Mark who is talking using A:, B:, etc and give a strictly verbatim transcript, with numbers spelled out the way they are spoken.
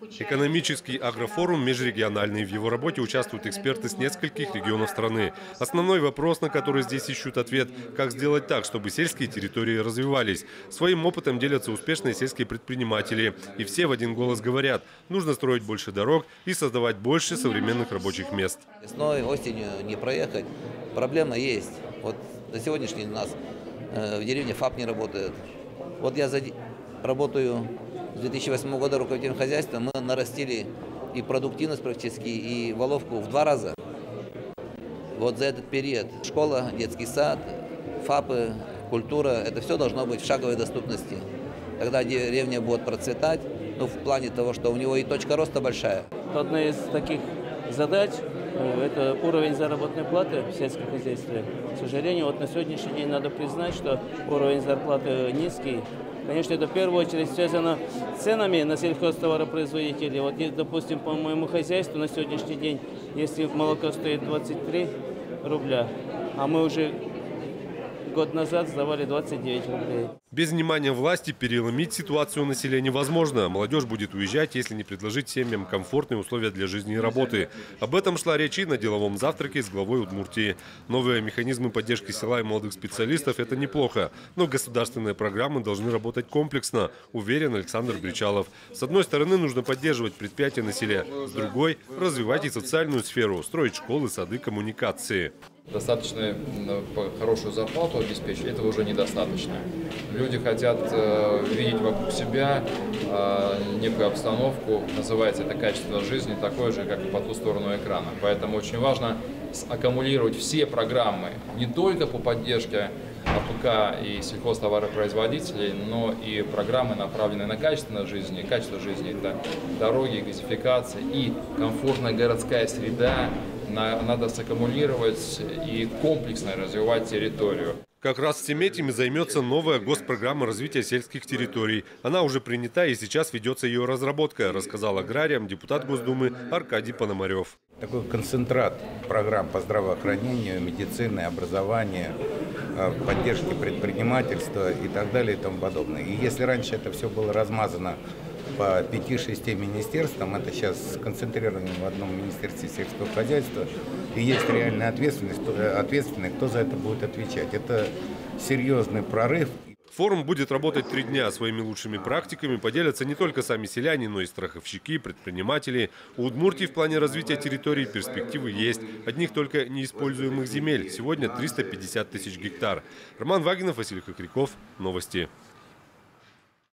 A: Экономический агрофорум межрегиональный. В его работе участвуют эксперты с нескольких регионов страны. Основной вопрос, на который здесь ищут ответ – как сделать так, чтобы сельские территории развивались. Своим опытом делятся успешные сельские предприниматели. И все в один голос говорят – нужно строить больше дорог и создавать больше современных рабочих мест.
B: Весной, осенью не проехать. Проблема есть. Вот на сегодняшний день у нас э, в деревне ФАП не работает. Вот я за, работаю с две тысячи восьмого года руководителем хозяйства. Мы нарастили и продуктивность практически, и воловку в два раза. Вот за этот период школа, детский сад, ФАПы, культура – это все должно быть в шаговой доступности. Тогда деревня будет процветать, ну, в плане того, что у него и точка роста большая.
C: Одна из таких задач – это уровень заработной платы в сельском хозяйстве. К сожалению, вот на сегодняшний день надо признать, что уровень зарплаты низкий. Конечно, это в первую очередь связано с ценами на сельхозтоваропроизводителей. Вот, допустим, по моему хозяйству на сегодняшний день, если молоко стоит двадцать три рубля, а мы уже год назад сдавали двадцать девять рублей.
A: Без внимания власти переломить ситуацию населения невозможно. Молодежь будет уезжать, если не предложить семьям комфортные условия для жизни и работы. Об этом шла речь и на деловом завтраке с главой Удмуртии. Новые механизмы поддержки села и молодых специалистов – это неплохо. Но государственные программы должны работать комплексно, уверен Александр Бричалов. С одной стороны, нужно поддерживать предприятия на селе. С другой – развивать и социальную сферу, строить школы, сады, коммуникации.
D: Достаточно хорошую зарплату обеспечить, этого уже недостаточно. Люди хотят э, видеть вокруг себя э, некую обстановку, называется это качество жизни, такое же, как и по ту сторону экрана. Поэтому очень важно аккумулировать все программы, не только по поддержке АПК и сельхозтоваропроизводителей, но и программы, направленные на качество жизни. Качество жизни – это дороги, газификация и комфортная городская среда. Надо саккумулировать и комплексно развивать территорию.
A: Как раз всеми этими займется новая госпрограмма развития сельских территорий. Она уже принята и сейчас ведется ее разработка, рассказал аграриям депутат Госдумы Аркадий Пономарев.
E: Такой концентрат программ по здравоохранению, медицине, образованию, поддержке предпринимательства и так далее и тому подобное. И если раньше это все было размазано по пяти-шести министерствам, это сейчас сконцентрировано в одном министерстве сельского хозяйства, и есть реальная ответственность, ответственный, кто за это будет отвечать. Это серьезный прорыв.
A: Форум будет работать три дня. Своими лучшими практиками поделятся не только сами селяне, но и страховщики, предприниматели. У Удмуртии в плане развития территорий перспективы есть. Одних только неиспользуемых земель. Сегодня триста пятьдесят тысяч гектар. Роман Вагинов, Василий Хакряков. Новости.